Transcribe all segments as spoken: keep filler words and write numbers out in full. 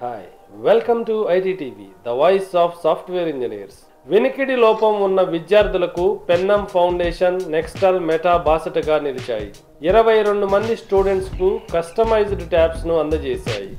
Hi, welcome to I T T V, the voice of software engineers. వినికిడి లోపం ఉన్న విద్యార్థులకు పెన్నమ్ ఫౌండేషన్ నెక్స్టల్ మెటా బాసటగా నిలిచాయి. ఇరవై రెండు మంది స్టూడెంట్స్ కు కస్టమైజ్డ్ ట్యాబ్స్ ను అందజేశాయి.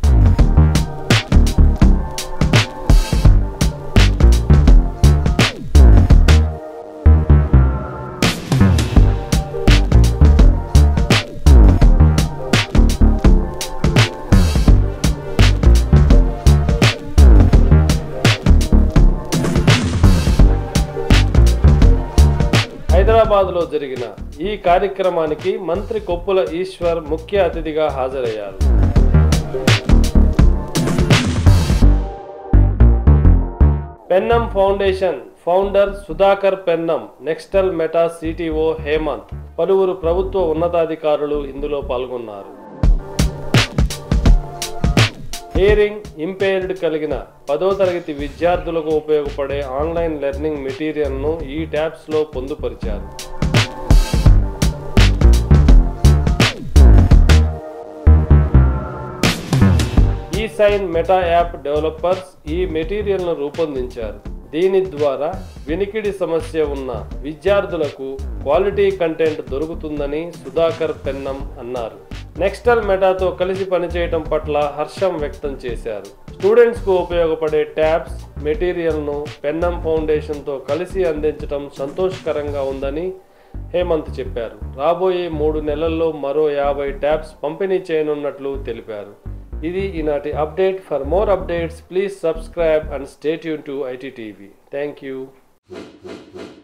హైదరాబాద్ లో జరిగిన ఈ కార్యక్రమానికి మంత్రి కొప్పుల ఈశ్వర్ ముఖ్య అతిథిగా హాజరయ్యారు. Pennam foundation founder Sudhakar Pennam, Nextal Meta CTO Hemanth, పలువురు ప్రభుత్వ ఉన్నతాధికారులు ఇందులో పాల్గొన్నారు. హియరింగ్ ఇంపైర్డ్ కలిగిన పదో తరగతి విద్యార్థులకు ఉపయోగపడే ఆన్లైన్ లెర్నింగ్ మెటీరియల్ను ఈ ట్యాబ్స్లో పొందుపరిచారు. ఈ సైన్ మెటా యాప్ డెవలపర్స్ ఈ మెటీరియల్ను రూపొందించారు. దీని ద్వారా వినికిడి సమస్య ఉన్న విద్యార్థులకు క్వాలిటీ కంటెంట్ దొరుకుతుందని సుధాకర్ పెన్నమ్ అన్నారు. నెక్స్టల్ మెటాతో కలిసి పనిచేయడం పట్ల హర్షం వ్యక్తం చేశారు. స్టూడెంట్స్ కు ఉపయోగపడే ట్యాబ్స్ మెటీరియల్ను పెన్నమ్ ఫౌండేషన్తో కలిసి అందించడం సంతోషకరంగా ఉందని హేమంత్ చెప్పారు. రాబోయే మూడు నెలల్లో మరో యాభై ట్యాబ్స్ పంపిణీ చేయనున్నట్లు తెలిపారు. ఇది ఈనాటి update. For more updates please subscribe and stay tune to I T T V. Thank you.